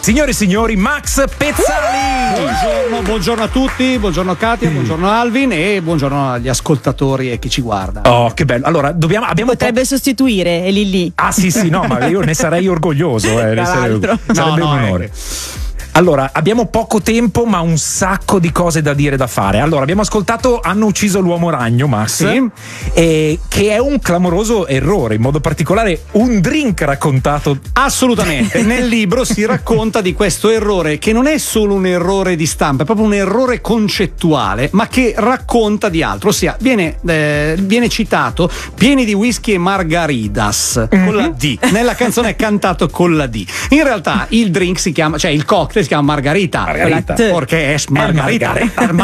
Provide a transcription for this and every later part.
Signore e signori, Max Pezzali. Buongiorno a tutti, buongiorno Katia, buongiorno Alvin e buongiorno agli ascoltatori e chi ci guarda. Oh, che bello. Allora, potrebbe sostituire, è lì. Ah, sì, no, ma io ne sarei orgoglioso. Sarebbe un onore. Allora, abbiamo poco tempo, ma un sacco di cose da dire e da fare. Allora, abbiamo ascoltato Hanno ucciso l'uomo ragno, Max, sì. Che è un clamoroso errore, in modo particolare un drink raccontato. Assolutamente. Nel libro si racconta di questo errore, che non è solo un errore di stampa, è proprio un errore concettuale, ma che racconta di altro. Ossia, viene citato pieni di whisky e margaritas, con la D. Nella canzone è cantato con la D. In realtà il drink si chiama, cioè il cocktail si chiama Margarita. Perché è Margarita.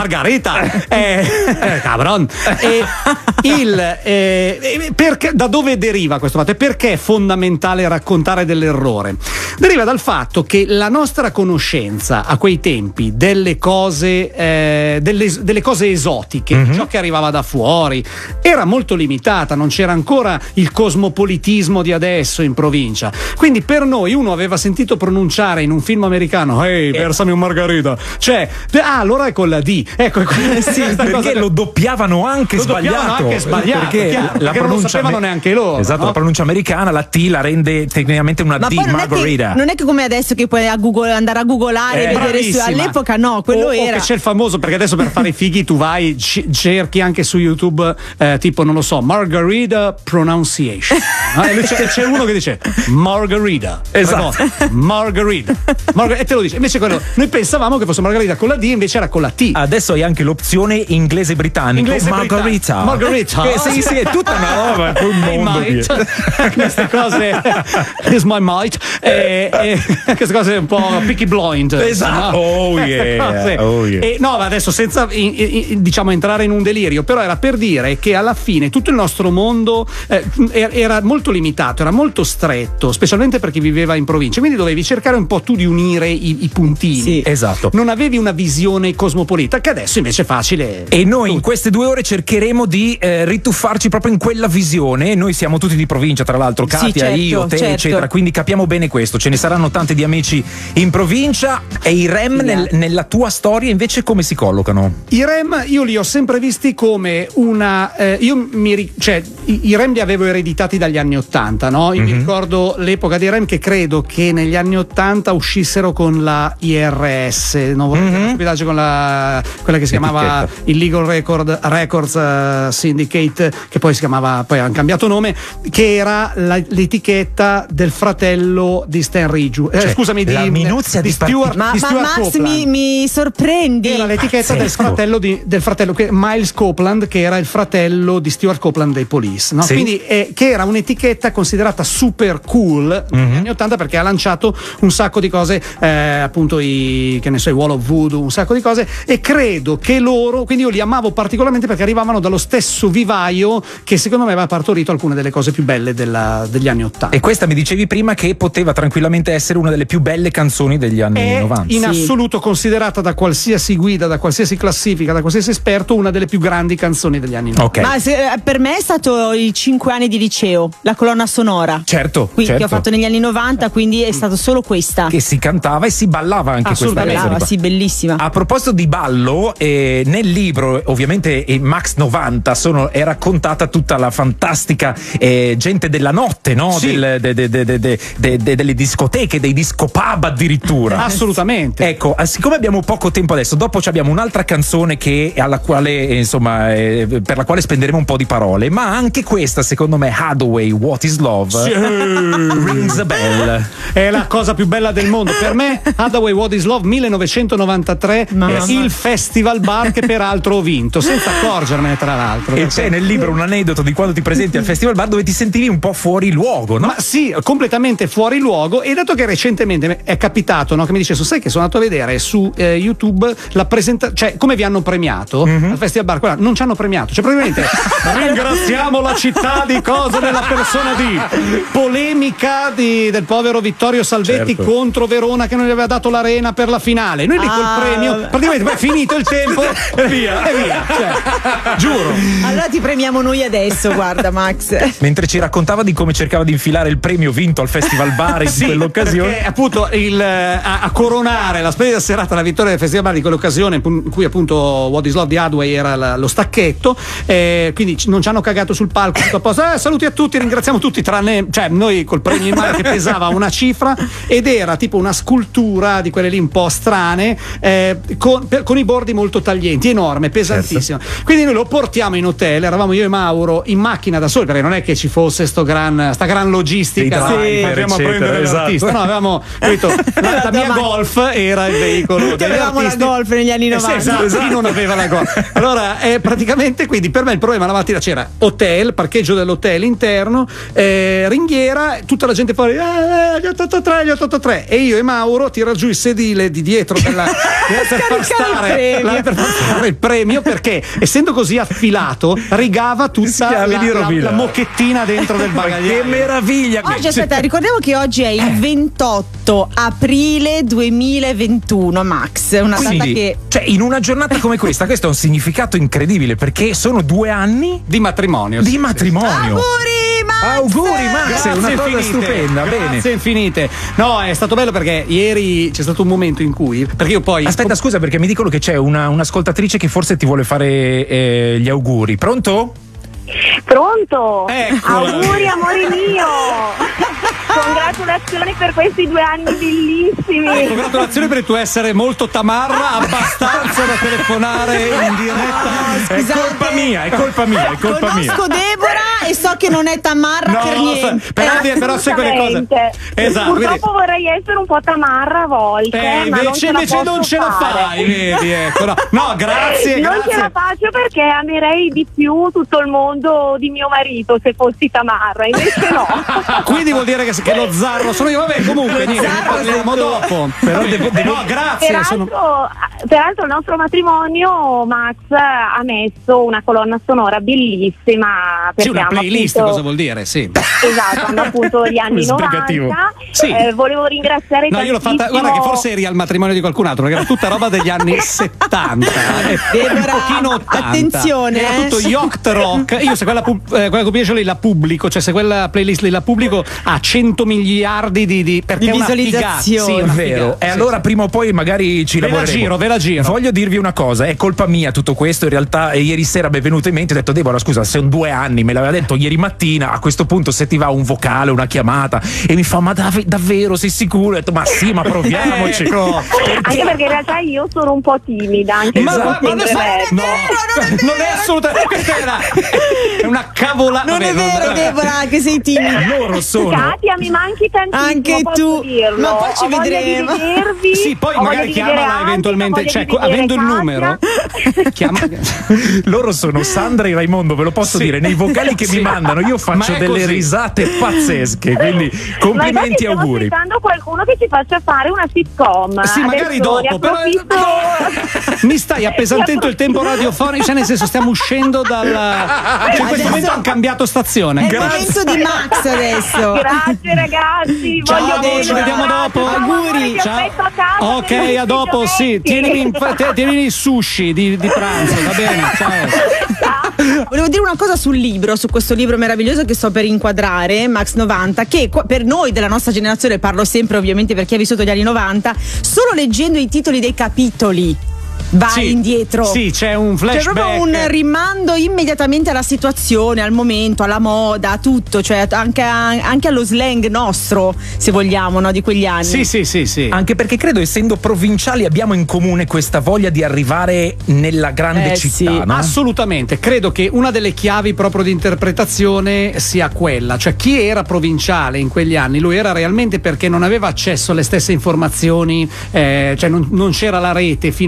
Cabron. Perché, da dove deriva questo fatto? E perché è fondamentale raccontare dell'errore? Deriva dal fatto che la nostra conoscenza a quei tempi delle cose esotiche, ciò che arrivava da fuori, era molto limitata, non c'era ancora il cosmopolitismo di adesso in provincia. Quindi per noi uno aveva sentito pronunciare in un film americano "Ehi, versami un margarita", cioè allora è con la D, ecco. Sì, perché lo doppiavano anche sbagliato, perché la pronuncia non lo sapevano neanche loro. Esatto, no? La pronuncia americana la T la rende tecnicamente una D, margarita. Non è che come adesso che puoi andare a googolare e vedere all'epoca no, quello era. Che c'è il famoso, perché adesso per fare i fighi tu vai, cerchi anche su YouTube tipo, non lo so, margarita pronunciation. C'è uno che dice margarita, esatto, margarita, e te lo dice. Invece quello, noi pensavamo che fosse margarita con la D, invece era con la T. Adesso hai anche l'opzione inglese britannico, margarita. Sì, è tutta una roba, è un mondo. Queste cose is my might, queste cose un po' Peaky Blinders. Esatto. No? Oh yeah. No, ma adesso senza diciamo entrare in un delirio, però era per dire che alla fine tutto il nostro mondo era molto limitato, era molto stretto, specialmente per chi viveva in provincia, quindi dovevi cercare un po' tu di unire i puntini. Sì, esatto. Non avevi una visione cosmopolita, che adesso invece è facile. E noi in queste 2 ore cercheremo di rituffarci proprio in quella visione. Noi siamo tutti di provincia, tra l'altro, Katia, sì, certo, io, te, certo, eccetera, quindi capiamo bene questo. Ce ne saranno tanti di amici in provincia. E i REM nella tua storia invece come si collocano? I REM io li ho sempre visti come una i REM li avevo ereditati dagli anni 80, no? Io mi ricordo l'epoca dei REM, che credo che negli anni 80 uscissero con la IRS, no? Con quella che si chiamava il Legal Records Syndicate, che poi hanno cambiato nome, che era l'etichetta del fratello di Stan Ridge, scusami, di Stuart. Ma Max mi sorprendi. Era l'etichetta del fratello Miles Copeland, che era il fratello di Stuart Copeland dei Police, no? Sì. Quindi che era un'etichetta considerata super cool negli anni 80, perché ha lanciato un sacco di cose, appunto i Wall of Voodoo, un sacco di cose, e credo che loro, quindi io li amavo particolarmente perché arrivavano dallo stesso vivaio che secondo me aveva partorito alcune delle cose più belle degli anni 80. E questa mi dicevi prima che poteva tranquillamente essere una delle più belle canzoni degli anni 90. In assoluto considerata da qualsiasi guida, da qualsiasi classifica, da qualsiasi esperto, una delle più grandi canzoni degli anni 90. Ma per me è stato i 5 anni di liceo, la colonna sonora. Certo. Che ho fatto negli anni 90, quindi è stato solo questa. Che si cantava e si ballava anche questa canzone. Sì, bellissima. A proposito di ballo, nel libro ovviamente Max 90 è raccontata tutta la fantastica gente della notte, no? Sì. Delle discoteche, dei disco pub addirittura. Assolutamente. Ecco, siccome abbiamo poco tempo adesso, dopo abbiamo un'altra canzone alla quale insomma per la quale spenderemo un po' di parole, ma anche questa secondo me, Hathaway, What is Love, rings a bell. È la cosa più bella del mondo per me. Hathaway, What is Love, 1993, il Festival Bar, che peraltro ho vinto senza accorgermene, tra l'altro. E c'è nel libro un aneddoto di quando ti presenti al Festival Bar dove ti sentivi un po' fuori luogo, no? Ma sì, completamente fuori luogo. E dato che recentemente è capitato, no, che mi dice, sai che sono andato a vedere su YouTube la presentazione, cioè come vi hanno premiato al Festival Bar, non ci hanno premiato, cioè praticamente ringraziamo Amo la città di cosa nella persona di polemica del povero Vittorio Salvetti contro Verona che non gli aveva dato l'arena per la finale. Noi lì col premio praticamente è finito il tempo e via. Cioè, giuro. Allora ti premiamo noi adesso, guarda Max. Mentre ci raccontava di come cercava di infilare il premio vinto al Festival Bar in quell'occasione. Perché appunto a coronare la splendida serata, la vittoria del Festival Bar di quell'occasione in cui appunto What is Love di Hathaway era lo stacchetto, quindi non ci hanno cagato sul palco, tutto a posto. Saluti a tutti, ringraziamo tutti, tranne noi col premio in mano che pesava una cifra ed era tipo una scultura di quelle lì un po' strane, con i bordi molto taglienti, enorme, pesantissimo. Quindi noi lo portiamo in hotel, eravamo io e Mauro in macchina da soli, perché non è che ci fosse sta gran logistica, andiamo a prendere l'artista. No, avevamo detto la mia Golf era il veicolo. Tutti avevamo la Golf negli anni 90. Esatto, chi non aveva la Golf? Allora, praticamente, quindi per me il problema la mattina c'era hotel, parcheggio dell'hotel interno, ringhiera, tutta la gente fuori, gli 883, e io e Mauro tira giù il sedile di dietro per far stare il premio, perché essendo così affilato rigava tutta la mocchettina dentro del bagagliaio. Che meraviglia! Oggi aspetta, ricordiamo che oggi è il 28 aprile 2021, Max, una data che in una giornata come questa, questo ha un significato incredibile, perché sono 2 anni di matrimonio. Auguri Max, è una cosa stupenda. Grazie infinite. No, è stato bello perché ieri c'è stato un momento in cui, perché io poi aspetta, scusa, perché mi dicono che c'è un'ascoltatrice che forse ti vuole fare gli auguri. Pronto? Eccola. Auguri amore mio. Congratulazioni per questi 2 anni bellissimi. Congratulazioni per il tuo essere molto tamarra, abbastanza da telefonare in diretta. È colpa mia. Conosco Deborah e so che non è tamarra per niente. Però sai quelle cose. Esatto. Purtroppo vorrei essere un po' tamarra a volte. Invece non ce la fai, vedi, ecco. No, grazie. Non ce la faccio perché amerei di più tutto il mondo di mio marito se fossi tamarra, invece no. Quindi vuol dire che lo zarro sono io. Vabbè, comunque ne parliamo dopo. Però no, grazie. Peraltro il nostro matrimonio, Max ha messo una colonna sonora bellissima. Sì, una playlist, cosa vuol dire? Sì. Esatto, hanno appunto gli anni 90. Sì. Volevo ringraziare io l'ho fatta, guarda che forse eri al matrimonio di qualcun altro, perché era tutta roba degli anni 70, un pochino 80. Attenzione, era tutto yacht rock. Io se quella compilation lì la pubblico, cioè se quella playlist lì la pubblico a 100 miliardi di visualizzazioni. Sì, è vero. E allora prima o poi magari ci lavoreremo. Ve la giro. Voglio dirvi una cosa, è colpa mia tutto questo. In realtà ieri sera mi è venuto in mente, ho detto Deborah, scusa, sono 2 anni, me l'aveva detto ieri mattina, a questo punto se ti va un vocale, una chiamata, e mi fa ma davvero sei sicuro? Ho detto ma sì, ma proviamoci. Anche perché in realtà io sono un po' timida, anche ma non è assolutamente, questa è una cavolata. Non è vero, Deborah, che sei timida. Loro sono. Katia, mi manchi tantissimo. Anche tu. Dirlo. Ma poi ci vedremo. Sì, poi magari chiamala eventualmente, avendo il numero. Chiama. Loro sono Sandra e Raimondo, ve lo posso dire, nei vocali che mi mandano io faccio delle risate pazzesche, quindi complimenti e auguri. Stiamo aspettando qualcuno che ci faccia fare una sitcom. Sì, magari dopo, però mi stai appesantendo il tempo radiofonico, cioè nel senso stiamo uscendo in questo momento hanno cambiato stazione. È il momento di Max adesso. Grazie ragazzi. Ciao, ci vediamo dopo. Auguri. Ciao. Ok, a dopo, sì. Tienimi i sushi di pranzo, va bene? Ciao. Volevo dire una cosa sul libro, su questo libro meraviglioso che sto per inquadrare, Max 90, che per noi della nostra generazione, parlo sempre ovviamente per chi ha vissuto gli anni 90, solo leggendo i titoli dei capitoli vai indietro. Sì, c'è un flashback. C'è proprio un rimando immediatamente alla situazione, al momento, alla moda, a tutto, cioè anche allo slang nostro, se vogliamo, no, di quegli anni. Sì. Anche perché credo, essendo provinciali, abbiamo in comune questa voglia di arrivare nella grande città. Sì, no? Assolutamente. Credo che una delle chiavi proprio di interpretazione sia quella, cioè chi era provinciale in quegli anni, lui era realmente perché non aveva accesso alle stesse informazioni, cioè non c'era la rete fino a un certo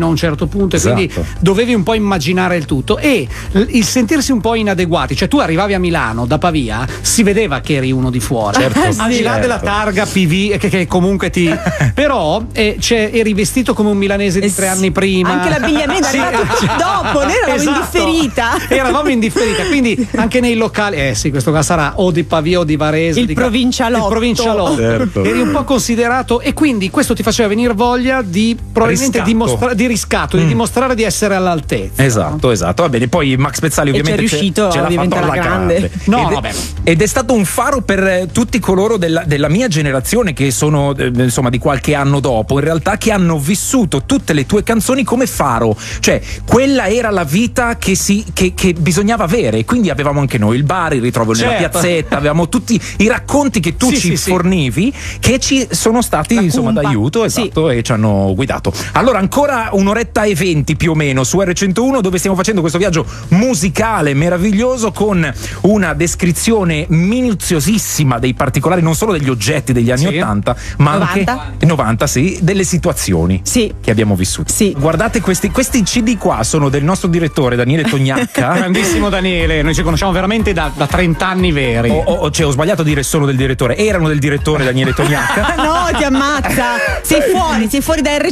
punto, e Esatto. quindi dovevi un po' immaginare il tutto, e il sentirsi un po' inadeguati, cioè tu arrivavi a Milano da Pavia, si vedeva che eri uno di fuori, Certo. al di là Certo. della targa PV che comunque ti però eri vestito come un milanese di 3 anni prima, Anche l'abbigliamento è arrivato dopo, noi eravamo in differita. eravamo in differita, quindi anche nei locali, sì, questo qua sarà o di Pavia o di Varese, Il provincialotto. il provincialotto. Certo. Eri un po' considerato, e quindi questo ti faceva venire voglia di probabilmente Riscatto. di riscatto, di dimostrare di essere all'altezza. Esatto, esatto. Va bene, poi Max Pezzali E ovviamente c'è riuscito, ce l'ha ovviamente, fatto alla alla grande. No, ed, vabbè. ed è stato un faro per tutti coloro della mia generazione, che sono insomma di qualche anno dopo, in realtà, che hanno vissuto tutte le tue canzoni come faro, cioè quella era la vita che bisognava avere, quindi avevamo anche noi il bar, il ritrovo nella Certo. piazzetta, avevamo tutti i racconti che tu ci fornivi, che ci sono stati insomma cumpa. d'aiuto, esatto, e ci hanno guidato. Allora, ancora un'oretta e 20 più o meno su R101, dove stiamo facendo questo viaggio musicale meraviglioso con una descrizione minuziosissima dei particolari, non solo degli oggetti degli anni 80, ma 90. anche 90, sì, delle situazioni Sì. che abbiamo vissuto. Sì. Guardate, questi CD qua sono del nostro direttore Daniele Tognacca. Grandissimo Daniele, noi ci conosciamo veramente da 30 anni veri. Ho sbagliato a dire sono del direttore, erano del direttore Daniele Tognacca. No, ti ammazza. Sei fuori da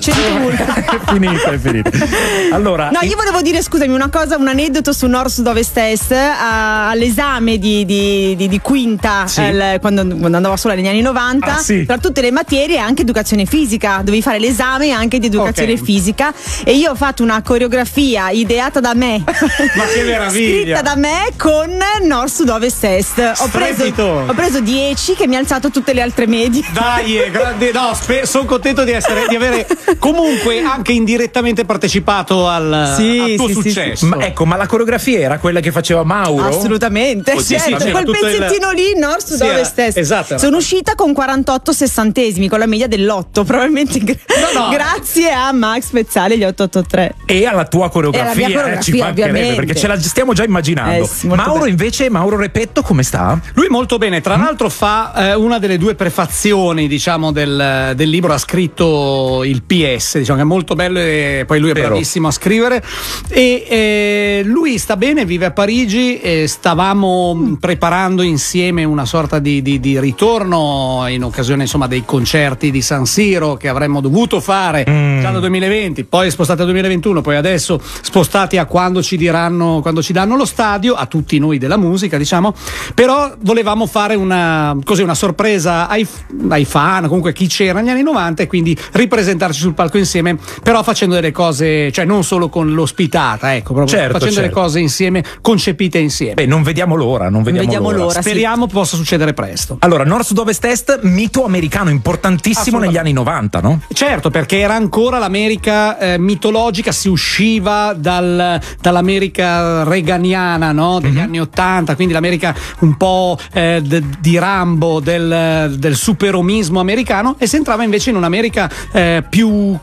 R101. È finito. Allora, No, io volevo dire, scusami, una cosa, un aneddoto su Nord Sud Ovest Est. All'esame di quinta, Sì. quando andavo a scuola negli anni 90, Ah, sì. tra tutte le materie anche educazione fisica, dovevi fare l'esame anche di educazione Ok. fisica, e io ho fatto una coreografia ideata da me, Ma che meraviglia! scritta da me con Nord Sud Ovest Est. Ho Strepito. preso 10, che mi ha alzato tutte le altre medie. Dai, grande, no, sono contento di avere comunque anche indirettamente partecipato al tuo sì, successo. ma la coreografia era quella che faceva Mauro? Assolutamente, Oh, sì, certo, sì, c'era quel tutto pezzettino lì, Nord Sud Sì, Ovest Est. esatto. Sono uscita con 48 sessantesimi, con la media dell'8, probabilmente no. grazie a Max Pezzali gli 883. E alla tua coreografia, E alla mia coreografia, ci mancherebbe, ovviamente. perché ce la stiamo già immaginando. Sì, molto Mauro bene. invece, Mauro Repetto, come sta? Lui molto bene, tra l'altro fa una delle due prefazioni, diciamo, del libro, ha scritto il PS, diciamo, che è molto bello, e poi lui è Vero. bravissimo a scrivere, e lui sta bene, vive a Parigi, e stavamo preparando insieme una sorta di ritorno in occasione, insomma, dei concerti di San Siro che avremmo dovuto fare già dal 2020, poi spostati al 2021, poi adesso spostati a quando ci danno lo stadio, a tutti noi della musica, diciamo. Però volevamo fare una sorpresa ai fan, comunque chi c'era negli anni 90, e quindi ripresentarci sul palco insieme, però facendo delle cose, cioè non solo con l'ospitata, ecco, proprio Certo, facendo delle certo. cose insieme, concepite insieme. Beh, non vediamo l'ora, non vediamo l'ora. sì. Speriamo possa succedere presto. Allora, Nord Sud Ovest Est, mito americano importantissimo negli anni 90, no? Certo, perché era ancora l'America mitologica, si usciva dall'America reganiana, no? Degli anni 80, quindi l'America un po' di Rambo, del superomismo americano, e si entrava invece in un'America più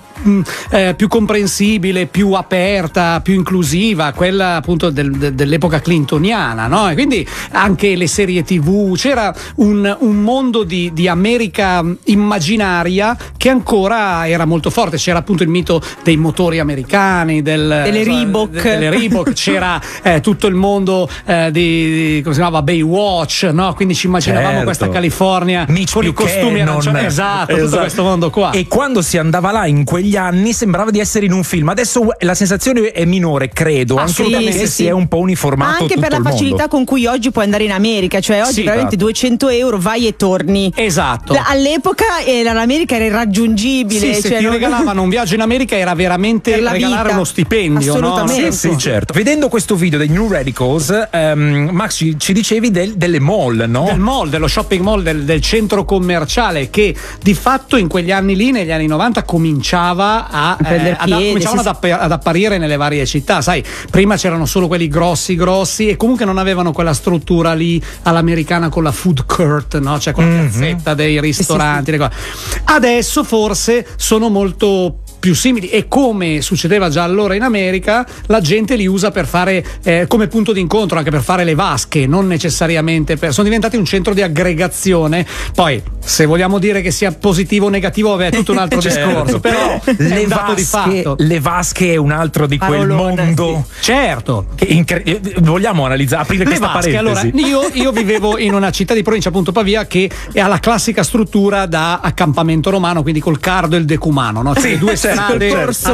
comprensibile, più aperta, più inclusiva, quella appunto dell'epoca clintoniana, no? E quindi anche le serie TV, c'era un mondo di America immaginaria che ancora era molto forte. C'era appunto il mito dei motori americani, Delle Reebok. c'era tutto il mondo di come si chiamava, Baywatch, no? Quindi ci immaginavamo Certo. questa California Mitch con i costumi Buchanan. arancioni, esatto, tutto questo mondo qua. E quando si andava là in quegli anni sembrava di essere in un film. Adesso la sensazione è minore, credo, anche Assolutamente, perché sì. si è un po' uniformato Anche tutto per la il mondo. facilità con cui oggi puoi andare in America, cioè oggi Sì, veramente esatto. 200 euro vai e torni. Esatto. All'epoca l'America era irraggiungibile. Sì, se cioè ti non- regalavano un viaggio in America era veramente Per la regalare vita. uno stipendio, no? Assolutamente. Sì, certo. Vedendo questo video dei New Radicals, Max, ci dicevi delle mall, no? Del mall, dello shopping mall, del centro commerciale, che di fatto in quegli anni lì, negli anni 90, cominciava prendere piede, cominciavano sì, ad apparire nelle varie città. Sai, prima c'erano solo quelli grossi e comunque non avevano quella struttura lì all'americana con la food court, no? Cioè con la piazzetta dei ristoranti. le cose. Adesso forse sono molto più simili, e come succedeva già allora in America, la gente li usa per fare come punto d'incontro, anche per fare le vasche, non necessariamente sono diventati un centro di aggregazione. Poi se vogliamo dire che sia positivo o negativo è tutto un altro discorso, però è un dato di fatto. Le vasche è un altro di quel mondo. Certo. Vogliamo analizzare, aprire Le questa vasche, parentesi? allora, io vivevo in una città di provincia, appunto Pavia, che ha la classica struttura da accampamento romano, quindi col cardo e il decumano, no? Cioè due strade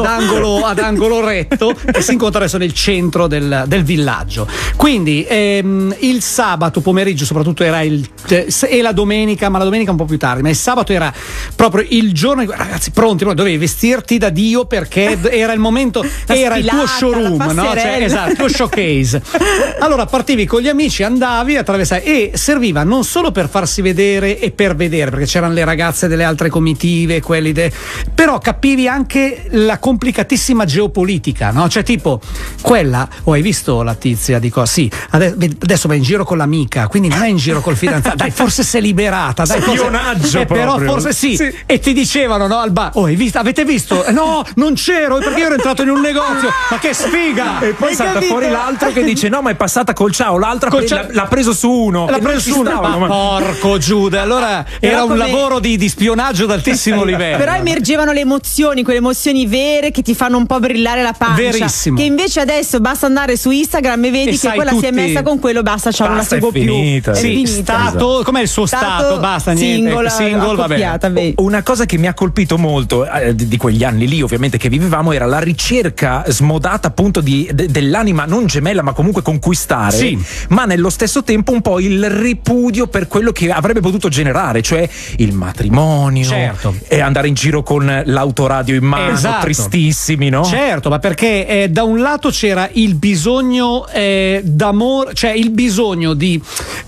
ad angolo retto che si incontrano adesso nel centro del villaggio. Quindi il sabato pomeriggio soprattutto era e la domenica, ma la domenica un po' più tardi, ma il sabato era proprio il giorno, ragazzi, pronti, dovevi vestirti da Dio perché era il momento, era il tuo showroom, no? Cioè, esatto, il tuo showcase. Allora partivi con gli amici, andavi, attraversavi, e serviva non solo per farsi vedere e per vedere, perché c'erano le ragazze delle altre comitive, però capivi anche la complicatissima geopolitica, no? Cioè tipo quella, hai visto la tizia? Dico sì, adesso va in giro con l'amica, quindi non è in giro col fidanzato, dai, forse si è liberata, dai, spionaggio però forse sì. E ti dicevano, no, al bar, avete visto? No, non c'ero, perché io ero entrato in un negozio, ma che sfiga! E poi salta fuori l'altro che dice no, ma è passata col ciao, l'altra l'ha preso su uno, ma porco Giuda, allora era un lavoro di spionaggio d'altissimo livello. Però emergevano le emozioni, quelle emozioni vere che ti fanno un po' brillare la pancia. Verissimo. Che invece adesso basta andare su Instagram e vedi che quella si è messa con quello, basta, ciao, non la seguo più. Finita. Sì, stato, com'è il suo stato? Basta, niente. Single, vabbè. Una cosa che mi ha colpito molto di quegli anni lì, ovviamente, che vivevamo, era la ricerca smodata appunto dell'anima non gemella, ma comunque conquistare, sì, ma nello stesso tempo un po' il ripudio per quello che avrebbe potuto generare, cioè il matrimonio, certo, e andare in giro con l'autoradio in mano, esatto, tristissimi, no? Certo, ma perché da un lato c'era il bisogno d'amore, cioè il bisogno di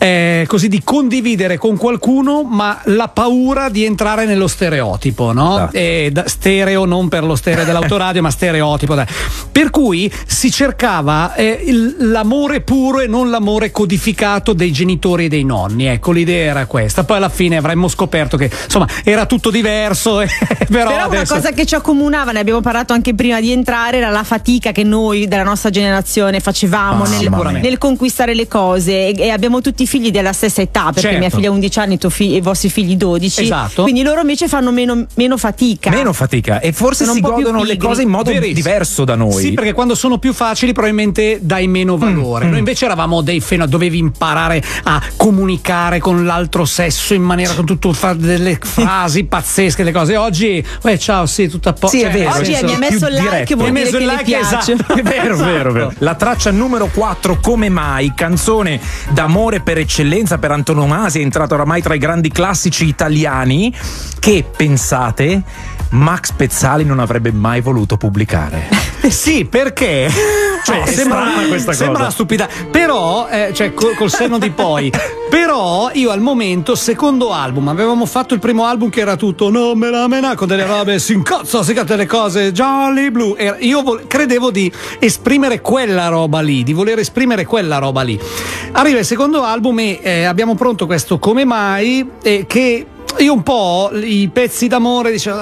condividere con qualcuno, ma la paura di entrare nello stereotipo, no? Stereo non per lo stereo dell'autoradio, ma stereotipo. Per cui si cercava l'amore puro e non l'amore codificato dei genitori e dei nonni. Ecco, l'idea era questa. Poi alla fine avremmo scoperto che insomma era tutto diverso. Però adesso... una cosa che ci accomunava, ne abbiamo parlato anche prima di entrare, era la fatica che noi della nostra generazione facevamo nel conquistare le cose, e abbiamo tutti figli della stessa età, perché certo, mia figlia ha 11 anni e i vostri figli 12, esatto, quindi loro invece fanno meno fatica e forse si godono le cose in modo diverso da noi. Sì, perché quando sono più facili probabilmente dai meno valore. Noi invece eravamo dovevi imparare a comunicare con l'altro sesso in maniera, con tutto, fare delle frasi pazzesche, le cose. Oggi ciao, sì, tutto a posto. Sì, è vero. Oggi mi ha messo il like, vuol dire che le piace. Esatto. È vero. La traccia numero 4, Come mai, canzone d'amore per eccellenza, per antonomasia, è entrata oramai tra i grandi classici italiani, che, pensate, Max Pezzali non avrebbe mai voluto pubblicare. Sì, perché? Cioè, sembra una stupidità, però col senno di poi. Però io al momento, secondo album, avevamo fatto il primo album che era tutto no me la con delle robe, si incazza delle cose Jolly Blue. Io credevo di esprimere quella roba lì, di voler esprimere quella roba lì. Arriva il secondo album e abbiamo pronto questo Come mai, che io un po' i pezzi d'amore dicevo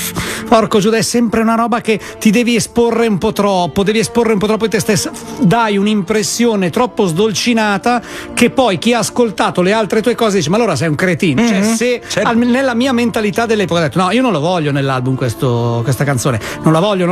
porco Giuda, è sempre una roba che ti devi esporre un po' troppo di te stessa, dai un'impressione troppo sdolcinata che poi chi ha ascoltato le altre tue cose dice ma allora sei un cretino. Cioè, se nella mia mentalità dell'epoca ho detto no, io non lo voglio nell'album questa canzone, non la voglio,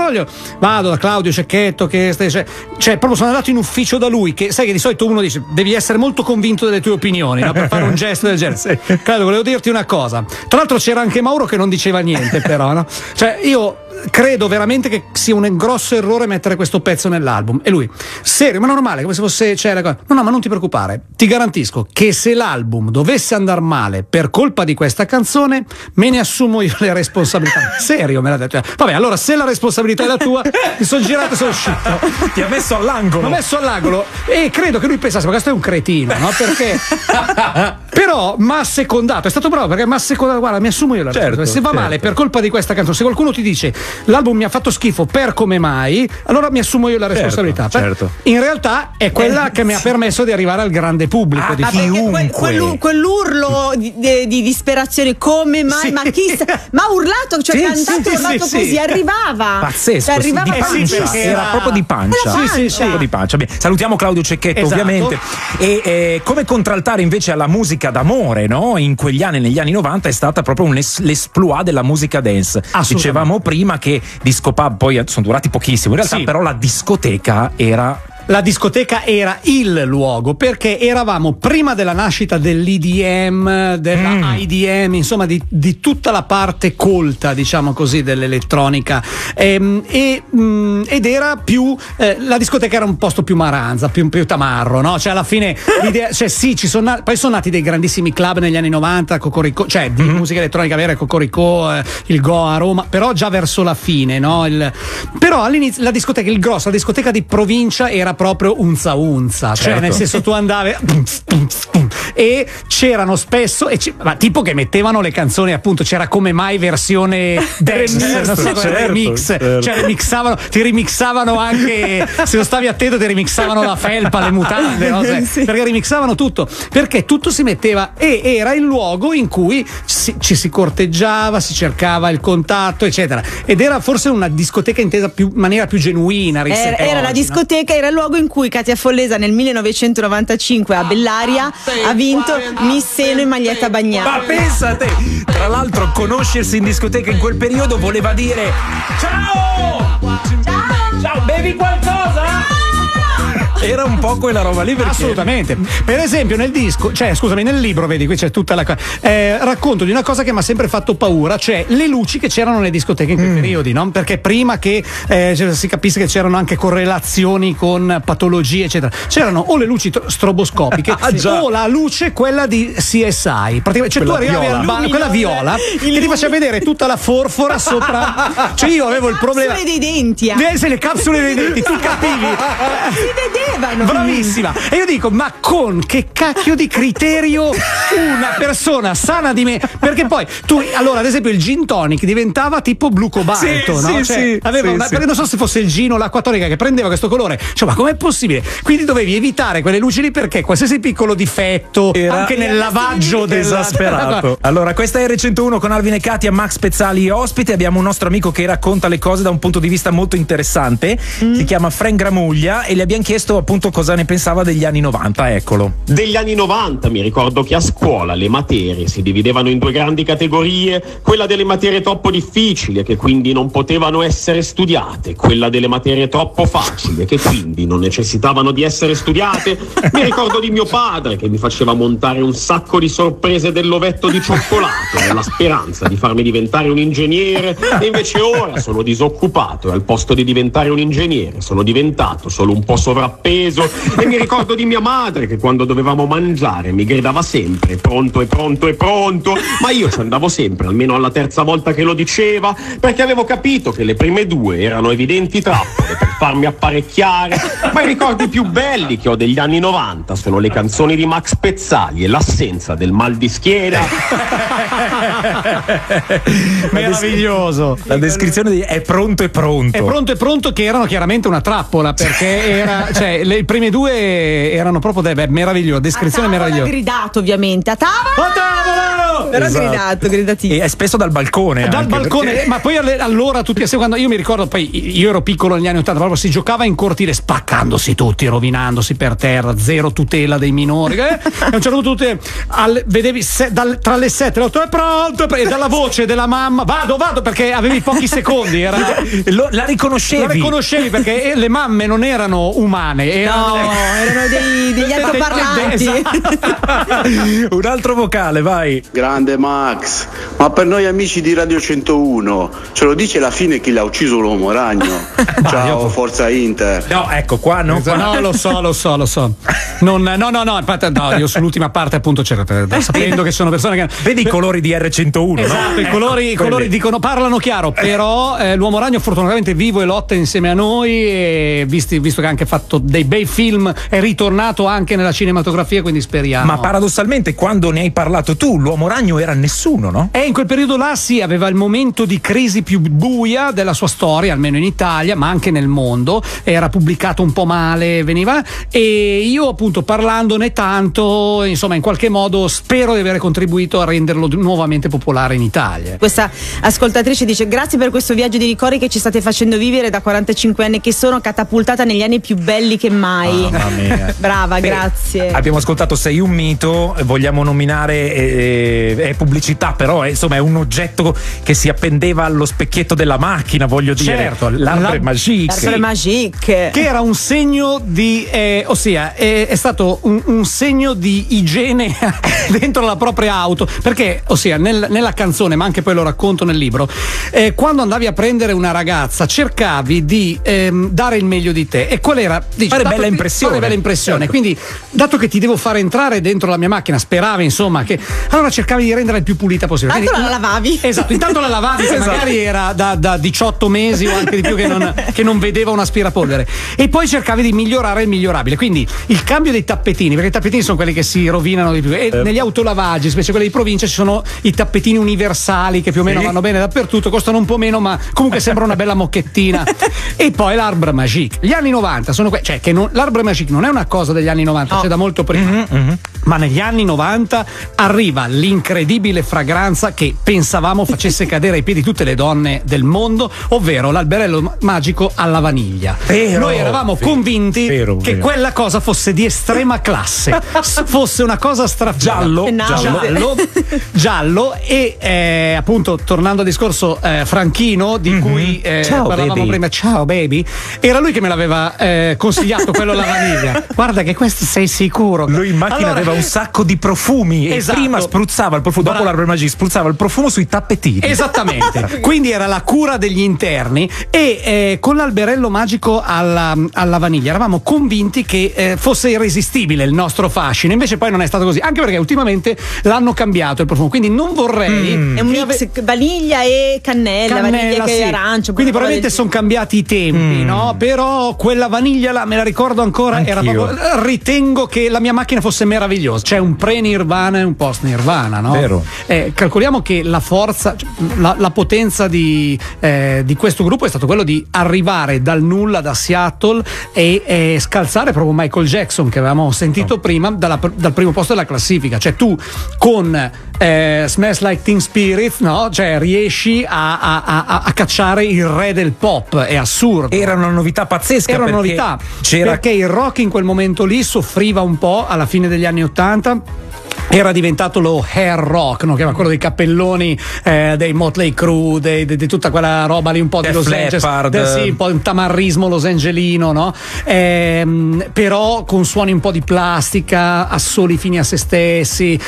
vado da Claudio Cecchetto cioè proprio sono andato in ufficio da lui, che sai che di solito uno dice devi essere molto convinto delle tue opinioni, no? Per fare un gesto del genere. Claudio, volevo dirti una cosa, tra l'altro c'era anche Mauro che non diceva niente però, no? Cioè io credo veramente che sia un grosso errore mettere questo pezzo nell'album. E lui, serio, ma normale, come se fosse no, ma non ti preoccupare, ti garantisco che se l'album dovesse andare male per colpa di questa canzone me ne assumo io le responsabilità. Serio, me l'ha detto. Vabbè, allora se la responsabilità è la tua, mi sono girato e sono uscito. Ti ha messo all'angolo. L'ho messo all'angolo e credo che lui pensasse ma questo è un cretino, no? Perché però m'ha assecondato, è stato bravo perché m'ha assecondato, guarda, mi assumo io la responsabilità. Se va male per colpa di questa canzone, se qualcuno ti dice l'album mi ha fatto schifo per come mai, allora mi assumo io la responsabilità. Certo. In realtà è quella che mi ha permesso di arrivare al grande pubblico, di chiunque. Quell'urlo di disperazione, come mai? Sì. Ma ha urlato, cioè cantato, urlato così, arrivava. Pazzesco, arrivava di pancia, era proprio di pancia. Proprio di pancia. Bene, salutiamo Claudio Cecchetto, esatto, ovviamente. E come contraltare invece alla musica d'amore, no? In quegli anni, negli anni 90, è stata proprio l'esploit della musica dance. Dicevamo prima che disco pub poi sono durati pochissimo, in realtà però la discoteca era... La discoteca era il luogo, perché eravamo prima della nascita dell'EDM, della IDM, insomma di tutta la parte colta, diciamo così, dell'elettronica, ed era più la discoteca era un posto più maranza, più tamarro, no? Cioè alla fine l'idea, cioè sì, poi sono nati dei grandissimi club negli anni 90, Cocorico, cioè di musica elettronica vera, Cocorico, il Goa a Roma, però già verso la fine, no? Però all'inizio la discoteca di provincia era proprio unza, cioè nel senso tu andavi e c'erano spesso tipo che mettevano le canzoni, appunto c'era come mai versione dance, remix, cioè ti remixavano anche, se non stavi attento ti remixavano la felpa, le mutande, no? Perché remixavano tutto, perché tutto si metteva, e era il luogo in cui ci si corteggiava, si cercava il contatto, eccetera, ed era forse una discoteca intesa in maniera più genuina rispetto era la discoteca, no? Era il luogo in cui Katia Follesa nel 1995 a Bellaria ha vinto Miss Seno in maglietta bagnata. Ma pensa a te, tra l'altro conoscersi in discoteca in quel periodo voleva dire ciao, bevi qualcosa? Era un po' quella roba lì, perché... Assolutamente. Per esempio nel disco, cioè scusami, nel libro, vedi, qui c'è tutta la racconto di una cosa che mi ha sempre fatto paura, cioè le luci che c'erano nelle discoteche in quei periodi, no? Perché prima che si capisse che c'erano anche correlazioni con patologie, eccetera, c'erano o le luci stroboscopiche o la luce quella di CSI, praticamente, cioè quella tu arrivavi viola. quella viola che ti faceva vedere tutta la forfora sopra, cioè io avevo il problema, le capsule dei denti, le capsule dei denti, tu capivi, si vedevano. Bravissima. E io dico, ma con che cacchio di criterio una persona sana di me? Perché poi tu, allora, ad esempio, il gin tonic diventava tipo blu cobalto, no? Cioè, aveva perché non so se fosse il gin o l'acqua tonica che prendeva questo colore. Cioè, ma com'è possibile? Quindi dovevi evitare quelle luci lì, perché qualsiasi piccolo difetto era anche nel lavaggio esasperato. Allora, questa è R101 con Alvin e Katia, Max Pezzali ospite. Abbiamo un nostro amico che racconta le cose da un punto di vista molto interessante. Si chiama Frank Gramuglia e le abbiamo chiesto appunto cosa ne pensava degli anni 90, eccolo. Degli anni 90 mi ricordo che a scuola le materie si dividevano in due grandi categorie, quella delle materie troppo difficili e che quindi non potevano essere studiate, quella delle materie troppo facili e che quindi non necessitavano di essere studiate. Mi ricordo di mio padre che mi faceva montare un sacco di sorprese dell'ovetto di cioccolato nella speranza di farmi diventare un ingegnere, e invece ora sono disoccupato e al posto di diventare un ingegnere sono diventato solo un po' sovrappeso. E mi ricordo di mia madre che quando dovevamo mangiare mi gridava sempre pronto, ma io ci andavo sempre, almeno alla terza volta che lo diceva, perché avevo capito che le prime due erano evidenti trappole per farmi apparecchiare. Ma i ricordi più belli che ho degli anni 90 sono le canzoni di Max Pezzali e l'assenza del mal di schiena. Meraviglioso. La descrizione di è pronto, che erano chiaramente una trappola, perché era, cioè le prime due erano proprio meraviglioso, descrizione meravigliosa. Gridato ovviamente a tavola, però esatto. gridatissimo, e spesso dal balcone, perché... ma poi allora tutti assieme, quando io mi ricordo, poi io ero piccolo negli anni 80, proprio si giocava in cortile spaccandosi tutti, rovinandosi per terra, zero tutela dei minori, e a un certo punto vedevi tra le 7 e le 8 è pronto, e dalla voce della mamma vado perché avevi pochi secondi, la riconoscevi perché le mamme non erano umane, erano degli altoparlanti. Un altro vocale, vai. Grande Max, ma per noi amici di Radio 101 ce lo dice la fine chi l'ha ucciso l'uomo ragno? Ciao, Forza Inter. No, ecco qua no. No, lo so. No, io sull'ultima parte appunto sapendo che sono persone che vedi i colori di R101, esatto, no? I colori dicono, parlano chiaro, però l'uomo ragno fortunatamente vivo e lotta insieme a noi, e visto che ha anche fatto dei bei film, è ritornato anche nella cinematografia, quindi speriamo. Ma paradossalmente, quando ne hai parlato tu, l'Uomo Ragno era nessuno, no? In quel periodo là sì, aveva il momento di crisi più buia della sua storia, almeno in Italia, ma anche nel mondo. Era pubblicato un po' male, veniva, e io appunto parlandone tanto, insomma, in qualche modo spero di aver contribuito a renderlo nuovamente popolare in Italia. Questa ascoltatrice dice: grazie per questo viaggio di ricordi che ci state facendo vivere da 45 anni, che sono catapultata negli anni più belli che mai. Mamma mia. Brava, grazie. Abbiamo ascoltato Sei un mito, vogliamo nominare, è pubblicità, però insomma è un oggetto che si appendeva allo specchietto della macchina, voglio dire. Certo, l'arbre magique. L'arbre magique. Che era un segno di, ossia, è stato un segno di igiene dentro la propria auto, perché, ossia, nella canzone, ma anche poi lo racconto nel libro, quando andavi a prendere una ragazza cercavi di dare il meglio di te, e qual era? Fare bella impressione. Certo. Quindi, dato che ti devo fare entrare dentro la mia macchina, speravi insomma che allora cercavi di renderla il più pulita possibile. Intanto la lavavi. Esatto, intanto la lavavi, che magari era da 18 mesi o anche di più che non vedeva un aspirapolvere, e poi cercavi di migliorare il migliorabile. Quindi il cambio dei tappetini, perché i tappetini sono quelli che si rovinano di più, e negli autolavaggi, specie quelli di provincia, ci sono i tappetini universali che più o meno vanno bene dappertutto, costano un po' meno, ma comunque sembra una bella mocchettina. E poi l'arbre magique. Gli anni 90 sono cioè che l'arbre magique non è una cosa degli anni 90, c'è da molto prima. Ma negli anni 90 arriva l'incredibile fragranza che pensavamo facesse cadere ai piedi tutte le donne del mondo, ovvero l'alberello magico alla vaniglia. Noi eravamo convinti che quella cosa fosse di estrema classe, fosse una cosa giallo e appunto, tornando al discorso Franchino di cui parlavamo prima, ciao baby, era lui che me l'aveva consigliato quello alla vaniglia. Guarda che questo sei sicuro. Lui in macchina aveva un sacco di profumi, esatto, e prima spruzzava il profumo, dopo l'arbre magique spruzzava il profumo sui tappetini. Esattamente. Quindi era la cura degli interni, e con l'alberello magico alla vaniglia eravamo convinti che fosse irresistibile il nostro fascino, invece poi non è stato così, anche perché ultimamente l'hanno cambiato il profumo, quindi non vorrei è un mix vaniglia e cannella, vaniglia sì, e arancio, quindi probabilmente sono cambiati i tempi, no? Però quella vaniglia là me la ricordo ancora. Anch'io. Era proprio, ritengo che la mia macchina fosse meravigliosa. C'è un pre-Nirvana e un post-Nirvana, no? Vero. Calcoliamo che la forza, la potenza di questo gruppo è stato quello di arrivare dal nulla, da Seattle, e scalzare proprio Michael Jackson, che avevamo sentito prima, dal primo posto della classifica. Cioè tu con Smells Like Teen Spirit, no? Cioè riesci a cacciare il re del pop. È assurdo. Era una novità pazzesca. Era una novità perché il rock in quel momento lì soffriva un po' alla fine degli anni '80. Era diventato lo hair rock, no? Che era quello dei cappelloni dei Motley Crue, di tutta quella roba lì, un po' di Los Angeles, sì, un po' un tamarrismo losangelino, no? Però con suoni un po' di plastica, assoli fini a se stessi,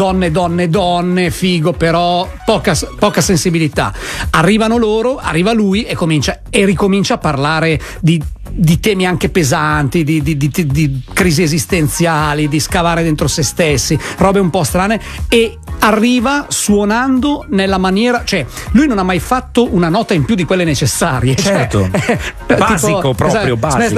donne, figo, però poca sensibilità. Arrivano loro, arriva lui e ricomincia a parlare di temi anche pesanti, di crisi esistenziali, di scavare dentro se stessi, robe un po' strane, e arriva suonando nella maniera, cioè lui non ha mai fatto una nota in più di quelle necessarie, certo, basico, tipo, proprio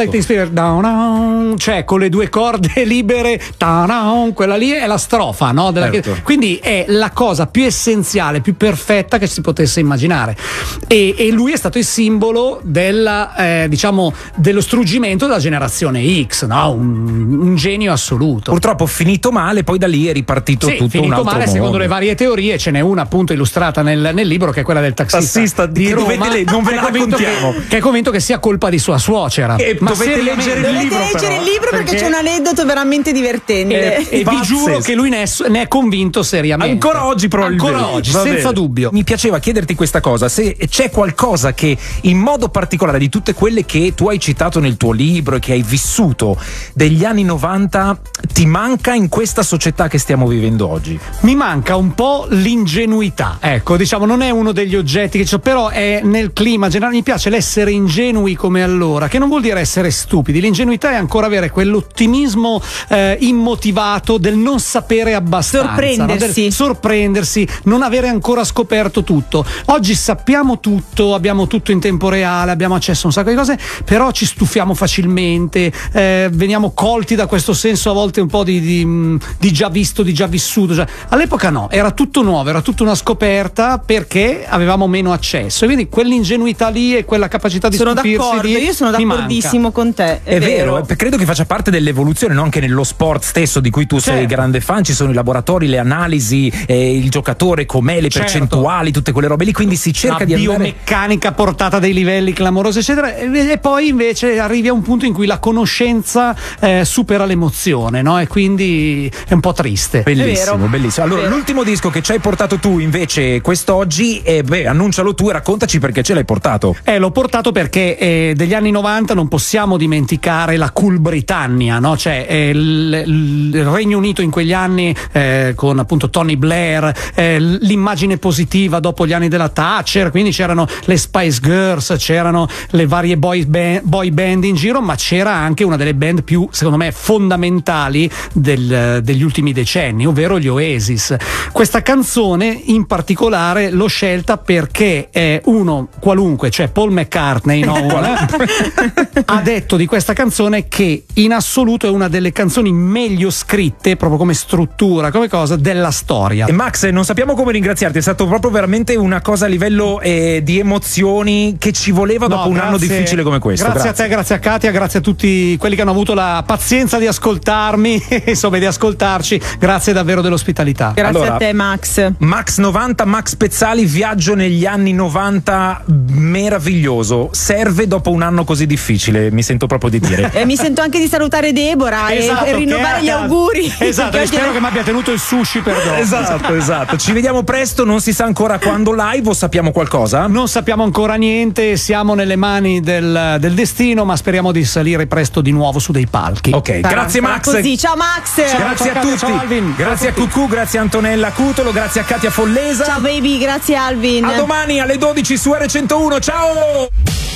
basico, cioè con le due corde libere, quella lì è la strofa, no? Certo. Quindi è la cosa più essenziale, più perfetta che si potesse immaginare, e lui è stato il simbolo della diciamo dello struggimento della generazione X, no? Un genio assoluto. Purtroppo finito male, poi da lì è ripartito tutto finito un altro male mondo. Secondo le varie teorie. Ce n'è una appunto illustrata nel libro, che è quella del tassista di Roma, non ve la raccontiamo, che è convinto che sia colpa di sua suocera. Ma dovete leggere il libro, perché c'è un aneddoto veramente divertente, e vi giuro che lui ne è convinto seriamente. Ancora oggi probabilmente. Ancora oggi, senza dubbio. Mi piaceva chiederti questa cosa, se c'è qualcosa che in modo particolare di tutte quelle che tu hai citato nel tuo libro e che hai vissuto degli anni 90 ti manca in questa società che stiamo vivendo oggi. Mi manca un po' l'ingenuità, ecco, diciamo, non è uno degli oggetti che c'ho, però è nel clima generale. Mi piace l'essere ingenui come allora, che non vuol dire essere stupidi. L'ingenuità è ancora avere quell'ottimismo immotivato del non sapere abbastanza, sorprendersi, non avere ancora scoperto tutto. Oggi sappiamo tutto, abbiamo tutto in tempo reale, abbiamo accesso a un sacco di cose, però ci stufiamo facilmente, veniamo colti da questo senso a volte un po' di già visto, di già vissuto. Cioè, all'epoca no, era tutto nuovo, era tutta una scoperta perché avevamo meno accesso, e quindi quell'ingenuità lì e quella capacità di stupirsi io sono d'accordissimo con te. È vero, credo che faccia parte dell'evoluzione, no? Anche nello sport stesso di cui tu sei grande fan, ci sono i laboratori, le analisi, il giocatore com'è, le percentuali, tutte quelle robe lì, quindi si cerca di andare... biomeccanica portata a dei livelli clamorosi eccetera, e poi invece arrivi a un punto in cui la conoscenza supera l'emozione, no? E quindi è un po' triste. Bellissimo, bellissimo. Allora, l'ultimo disco che ci hai portato tu invece quest'oggi, annuncialo tu e raccontaci perché ce l'hai portato. L'ho portato perché degli anni 90 non possiamo dimenticare la Cool Britannia, no? Cioè il Regno Unito in quegli anni con appunto Tony Blair, l'immagine positiva dopo gli anni della Thatcher, quindi c'erano le Spice Girls, c'erano le varie boy band in giro, ma c'era anche una delle band più, secondo me, fondamentali degli ultimi decenni, ovvero gli Oasis. Questa canzone in particolare l'ho scelta perché uno qualunque, cioè Paul McCartney, no? Ha detto di questa canzone che in assoluto è una delle canzoni meglio scritte, proprio come struttura, come cosa, della storia. E Max, non sappiamo come ringraziarti, è stato proprio veramente una cosa a livello di emozioni che ci voleva dopo un anno difficile come questo. Grazie a te, grazie a Katia, grazie a tutti quelli che hanno avuto la pazienza di ascoltarmi, insomma, di ascoltarci. Grazie davvero dell'ospitalità. Grazie a te, Max. Max 90, Max Pezzali, viaggio negli anni 90 meraviglioso. Serve dopo un anno così difficile, mi sento proprio di dire. Mi sento anche di salutare Deborah e rinnovare gli auguri. Esatto, e spero che mi abbia tenuto il sushi per dopo. Esatto. Ci vediamo presto, non si sa ancora quando live, o sappiamo qualcosa? Non sappiamo ancora niente, siamo nelle mani del destino, ma speriamo di salire presto di nuovo su dei palchi. Ok, grazie Max. Così. Ciao Max. Grazie a tutti. Ciao Alvin. Grazie a Cucù, grazie a Antonella Cutolo, grazie a Katia Follesa. Ciao baby, grazie Alvin. A domani alle 12 su R101. Ciao!